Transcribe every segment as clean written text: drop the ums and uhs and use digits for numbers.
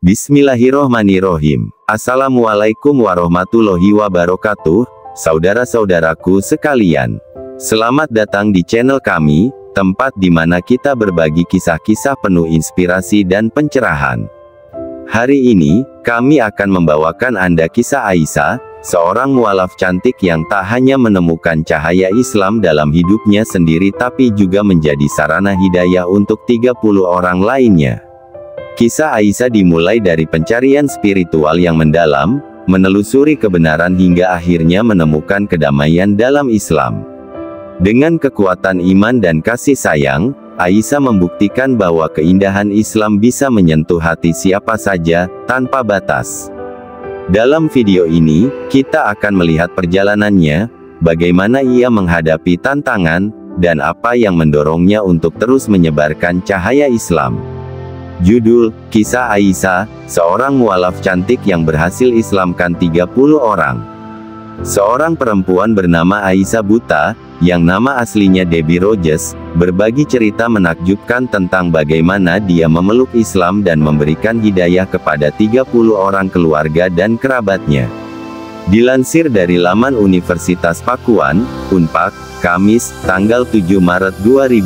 Bismillahirrohmanirrohim. Assalamualaikum warahmatullahi wabarakatuh, saudara-saudaraku sekalian. Selamat datang di channel kami, tempat di mana kita berbagi kisah-kisah penuh inspirasi dan pencerahan. Hari ini, kami akan membawakan Anda kisah Aisyah, seorang mualaf cantik yang tak hanya menemukan cahaya Islam dalam hidupnya sendiri tapi juga menjadi sarana hidayah untuk 30 orang lainnya. Kisah Aisyah dimulai dari pencarian spiritual yang mendalam, menelusuri kebenaran hingga akhirnya menemukan kedamaian dalam Islam. Dengan kekuatan iman dan kasih sayang, Aisyah membuktikan bahwa keindahan Islam bisa menyentuh hati siapa saja, tanpa batas. Dalam video ini, kita akan melihat perjalanannya, bagaimana ia menghadapi tantangan, dan apa yang mendorongnya untuk terus menyebarkan cahaya Islam. Judul, Kisah Aisyah, seorang mualaf cantik yang berhasil Islamkan 30 orang. Seorang perempuan bernama Aisyah Buta, yang nama aslinya Debbie Rogers, berbagi cerita menakjubkan tentang bagaimana dia memeluk Islam dan memberikan hidayah kepada 30 orang keluarga dan kerabatnya. Dilansir dari laman Universitas Pakuan, Unpad, Kamis, tanggal 7 Maret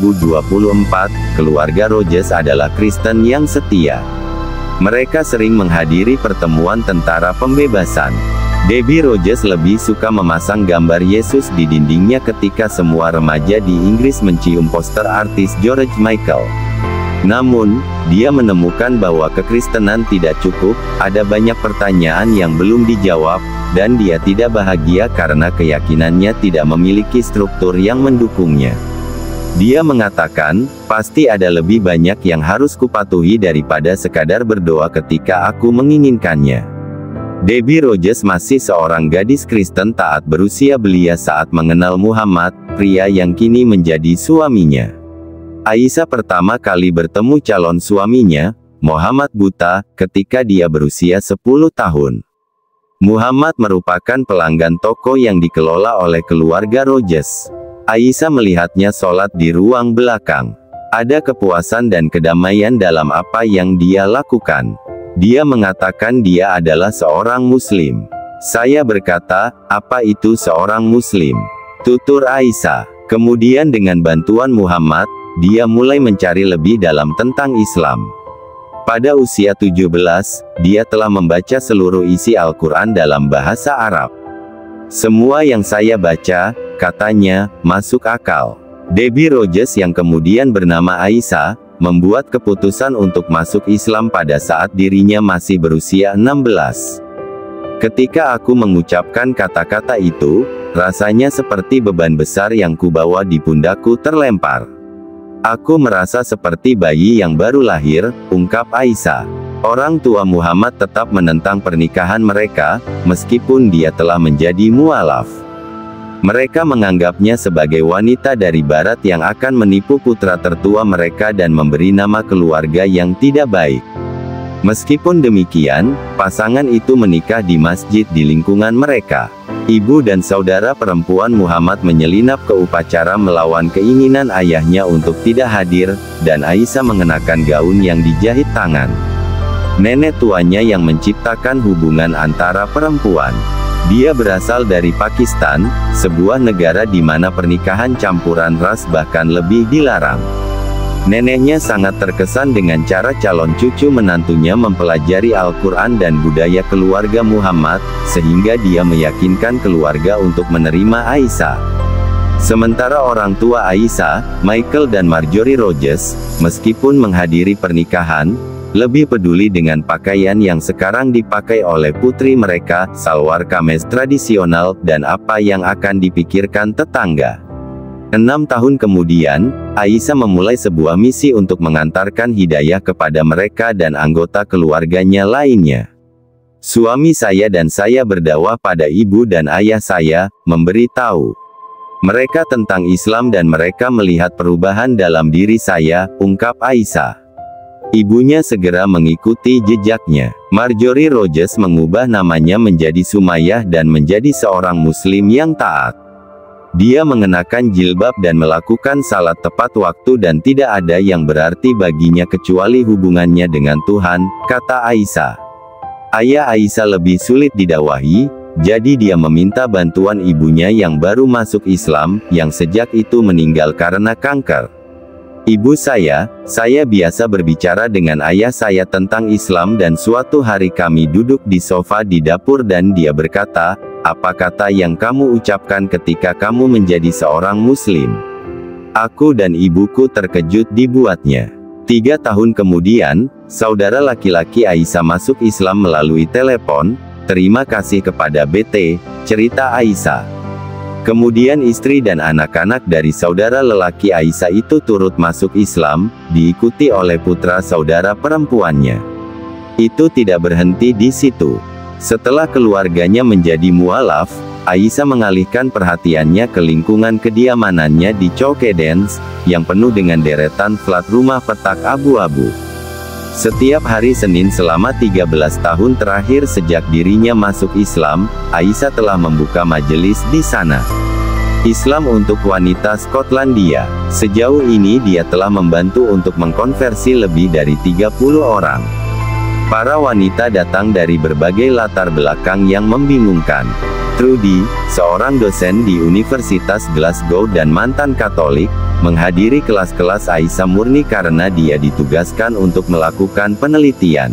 2024, keluarga Rogers adalah Kristen yang setia. Mereka sering menghadiri pertemuan tentara pembebasan. Debbie Rogers lebih suka memasang gambar Yesus di dindingnya ketika semua remaja di Inggris mencium poster artis George Michael. Namun, dia menemukan bahwa kekristenan tidak cukup, ada banyak pertanyaan yang belum dijawab, dan dia tidak bahagia karena keyakinannya tidak memiliki struktur yang mendukungnya. Dia mengatakan, pasti ada lebih banyak yang harus kupatuhi daripada sekadar berdoa ketika aku menginginkannya. Debbie Rogers masih seorang gadis Kristen taat berusia belia saat mengenal Muhammad, pria yang kini menjadi suaminya. Aisyah pertama kali bertemu calon suaminya, Muhammad Buta, ketika dia berusia 10 tahun. Muhammad merupakan pelanggan toko yang dikelola oleh keluarga Rogers. Aisyah melihatnya sholat di ruang belakang. Ada kepuasan dan kedamaian dalam apa yang dia lakukan. Dia mengatakan dia adalah seorang Muslim. Saya berkata, apa itu seorang Muslim? Tutur Aisyah. Kemudian dengan bantuan Muhammad, dia mulai mencari lebih dalam tentang Islam. Pada usia 17, dia telah membaca seluruh isi Al-Quran dalam bahasa Arab. Semua yang saya baca, katanya, masuk akal. Debbie Rogers yang kemudian bernama Aisyah, membuat keputusan untuk masuk Islam pada saat dirinya masih berusia 16. Ketika aku mengucapkan kata-kata itu, rasanya seperti beban besar yang kubawa di pundakku terlempar. Aku merasa seperti bayi yang baru lahir, ungkap Aisyah. Orang tua Muhammad tetap menentang pernikahan mereka, meskipun dia telah menjadi mualaf. Mereka menganggapnya sebagai wanita dari barat yang akan menipu putra tertua mereka dan memberi nama keluarga yang tidak baik. Meskipun demikian, pasangan itu menikah di masjid di lingkungan mereka. Ibu dan saudara perempuan Muhammad menyelinap ke upacara melawan keinginan ayahnya untuk tidak hadir, dan Aisyah mengenakan gaun yang dijahit tangan. Nenek tuanya yang menciptakan hubungan antara perempuan. Dia berasal dari Pakistan, sebuah negara di mana pernikahan campuran ras bahkan lebih dilarang. Neneknya sangat terkesan dengan cara calon cucu menantunya mempelajari Al-Quran dan budaya keluarga Muhammad, sehingga dia meyakinkan keluarga untuk menerima Aisyah. Sementara orang tua Aisyah, Michael dan Marjorie Rogers, meskipun menghadiri pernikahan, lebih peduli dengan pakaian yang sekarang dipakai oleh putri mereka, salwar kameez tradisional, dan apa yang akan dipikirkan tetangga. 6 tahun kemudian, Aisyah memulai sebuah misi untuk mengantarkan hidayah kepada mereka dan anggota keluarganya lainnya. Suami saya dan saya berdakwah pada ibu dan ayah saya, memberi tahu mereka tentang Islam dan mereka melihat perubahan dalam diri saya, ungkap Aisyah. Ibunya segera mengikuti jejaknya. Marjorie Rogers mengubah namanya menjadi Sumayyah dan menjadi seorang Muslim yang taat. Dia mengenakan jilbab dan melakukan salat tepat waktu dan tidak ada yang berarti baginya kecuali hubungannya dengan Tuhan, kata Aisyah. Ayah Aisyah lebih sulit didakwahi, jadi dia meminta bantuan ibunya yang baru masuk Islam, yang sejak itu meninggal karena kanker. Ibu saya biasa berbicara dengan ayah saya tentang Islam dan suatu hari kami duduk di sofa di dapur dan dia berkata, apa kata yang kamu ucapkan ketika kamu menjadi seorang muslim? Aku dan ibuku terkejut dibuatnya. 3 tahun kemudian, saudara laki-laki Aisyah masuk Islam melalui telepon. Terima kasih kepada BT, cerita Aisyah. Kemudian istri dan anak-anak dari saudara lelaki Aisyah itu turut masuk Islam, diikuti oleh putra saudara perempuannya. Itu tidak berhenti di situ. Setelah keluarganya menjadi mualaf, Aisyah mengalihkan perhatiannya ke lingkungan kediamanannya di Chowkedens, yang penuh dengan deretan flat rumah petak abu-abu. Setiap hari Senin selama 13 tahun terakhir sejak dirinya masuk Islam, Aisyah telah membuka majelis di sana. Islam untuk wanita Skotlandia. Sejauh ini dia telah membantu untuk mengkonversi lebih dari 30 orang. Para wanita datang dari berbagai latar belakang yang membingungkan. Trudy, seorang dosen di Universitas Glasgow dan mantan Katolik, menghadiri kelas-kelas Aisyah murni karena dia ditugaskan untuk melakukan penelitian.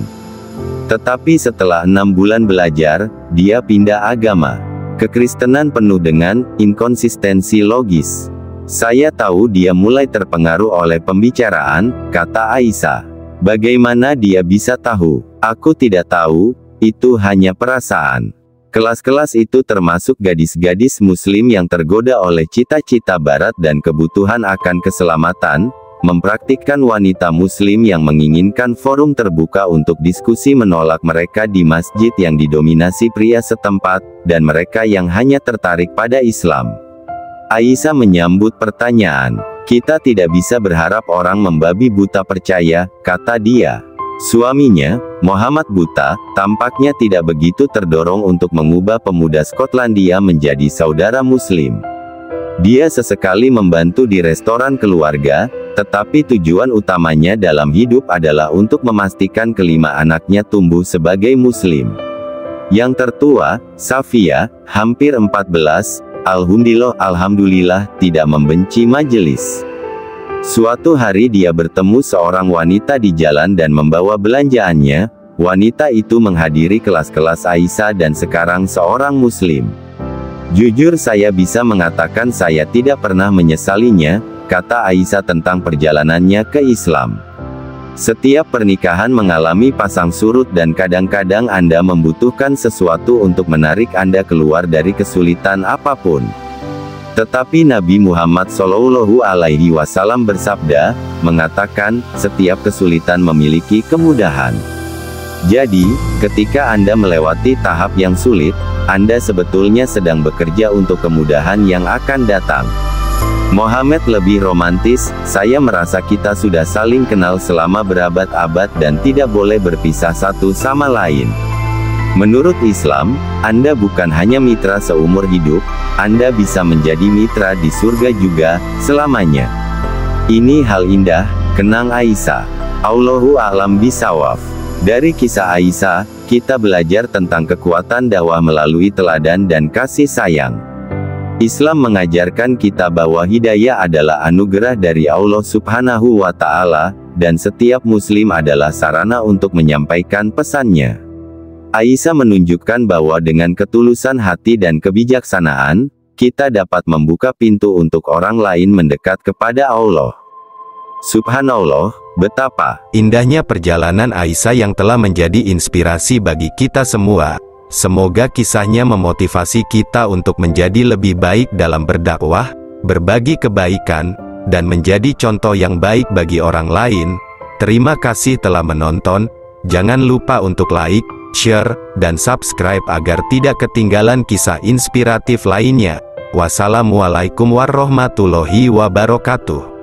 Tetapi setelah 6 bulan belajar, dia pindah agama. Kekristenan penuh dengan inkonsistensi logis. Saya tahu dia mulai terpengaruh oleh pembicaraan, kata Aisyah. Bagaimana dia bisa tahu? Aku tidak tahu, itu hanya perasaan. Kelas-kelas itu termasuk gadis-gadis muslim yang tergoda oleh cita-cita barat dan kebutuhan akan keselamatan, mempraktikkan wanita muslim yang menginginkan forum terbuka untuk diskusi menolak mereka di masjid yang didominasi pria setempat, dan mereka yang hanya tertarik pada Islam. Aisyah menyambut pertanyaan. Kita tidak bisa berharap orang membabi buta percaya, kata dia. Suaminya, Muhammad Buta, tampaknya tidak begitu terdorong untuk mengubah pemuda Skotlandia menjadi saudara muslim. Dia sesekali membantu di restoran keluarga, tetapi tujuan utamanya dalam hidup adalah untuk memastikan kelima anaknya tumbuh sebagai muslim. Yang tertua, Safia, hampir 14, Alhamdulillah tidak membenci majelis. Suatu hari dia bertemu seorang wanita di jalan dan membawa belanjaannya. Wanita itu menghadiri kelas-kelas Aisyah dan sekarang seorang muslim. Jujur saya bisa mengatakan saya tidak pernah menyesalinya, kata Aisyah tentang perjalanannya ke Islam. Setiap pernikahan mengalami pasang surut dan kadang-kadang Anda membutuhkan sesuatu untuk menarik Anda keluar dari kesulitan apapun. Tetapi Nabi Muhammad SAW bersabda, mengatakan, setiap kesulitan memiliki kemudahan. Jadi, ketika Anda melewati tahap yang sulit, Anda sebetulnya sedang bekerja untuk kemudahan yang akan datang. Mohammed lebih romantis, saya merasa kita sudah saling kenal selama berabad-abad dan tidak boleh berpisah satu sama lain. Menurut Islam, Anda bukan hanya mitra seumur hidup, Anda bisa menjadi mitra di surga juga, selamanya. Ini hal indah, kenang Aisyah. Allahu a'lam bishawab. Dari kisah Aisyah, kita belajar tentang kekuatan dakwah melalui teladan dan kasih sayang. Islam mengajarkan kita bahwa hidayah adalah anugerah dari Allah Subhanahu wa Ta'ala, dan setiap Muslim adalah sarana untuk menyampaikan pesannya. Aisyah menunjukkan bahwa dengan ketulusan hati dan kebijaksanaan, kita dapat membuka pintu untuk orang lain mendekat kepada Allah. Subhanallah, betapa indahnya perjalanan Aisyah yang telah menjadi inspirasi bagi kita semua. Semoga kisahnya memotivasi kita untuk menjadi lebih baik dalam berdakwah, berbagi kebaikan, dan menjadi contoh yang baik bagi orang lain. Terima kasih telah menonton. Jangan lupa untuk like, share, dan subscribe agar tidak ketinggalan kisah inspiratif lainnya. Wassalamualaikum warahmatullahi wabarakatuh.